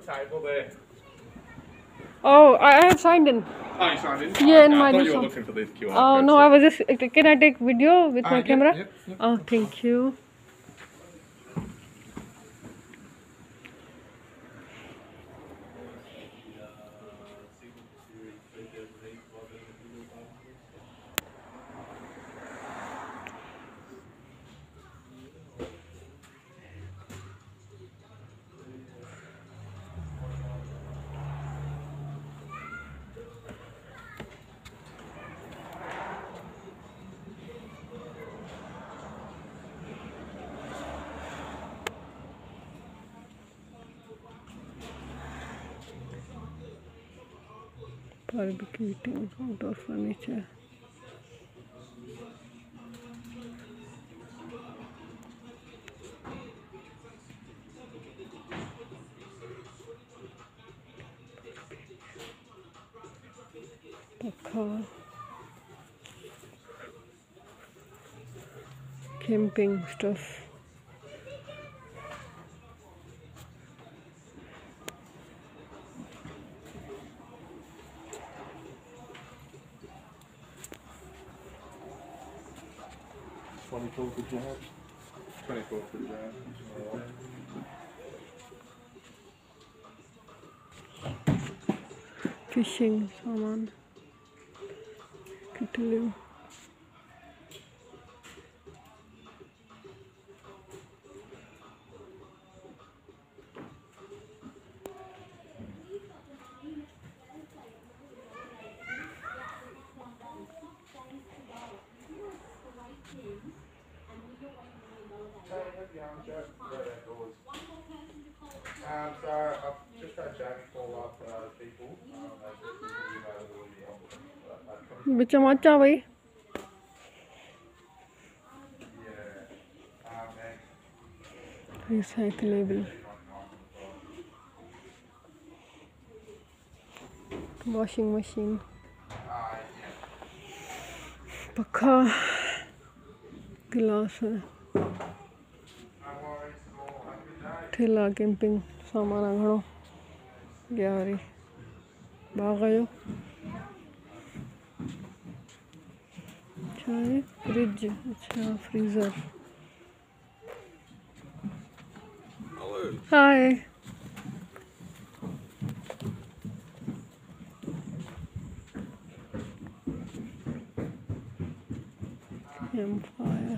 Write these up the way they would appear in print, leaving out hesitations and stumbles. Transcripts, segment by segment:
table there. Oh, I have signed in. Oh, you signed in? Yeah, Oh, in okay. my I thought you digital. were looking for this QR Oh code. no, I was just. Can I take video with my camera? Yep. Oh, thank you. Barbecue eating outdoor furniture. Car. Camping stuff. $24 for the job. 24 for the job. Fishing saman. Kitlu. So I've just had Jack call up people. Bicha macha bhai. Recyclable. Washing machine. Pakha. Glass. ठेला camping सामान घणो ग्यारी भाग गयो अच्छा है fridge अच्छा freezer हाय campfire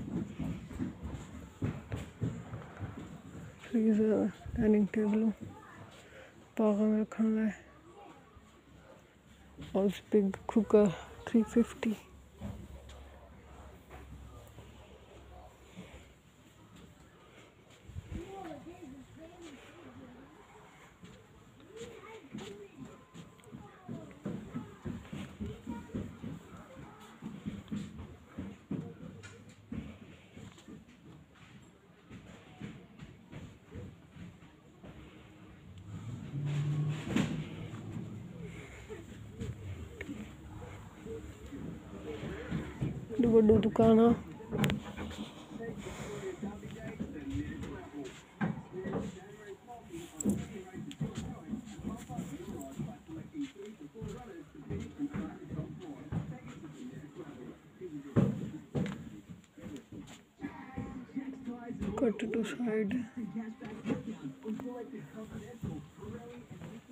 freezer dining table पागल में रखने लाए और big cooker 350 बड़ी दुकान है cut to side